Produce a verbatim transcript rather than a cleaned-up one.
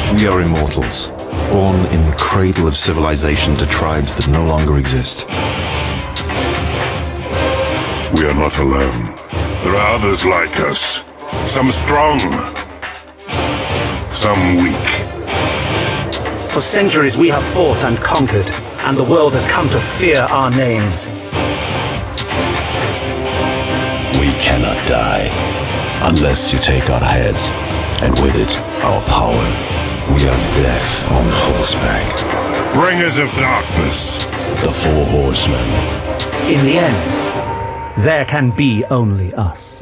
We are immortals, born in the cradle of civilization to tribes that no longer exist. We are not alone. There are others like us. Some strong, some weak. For centuries we have fought and conquered, and the world has come to fear our names. We cannot die unless you take our heads, and with it, our power. We are death on horseback. Bringers of darkness. The Four Horsemen. In the end, there can be only us.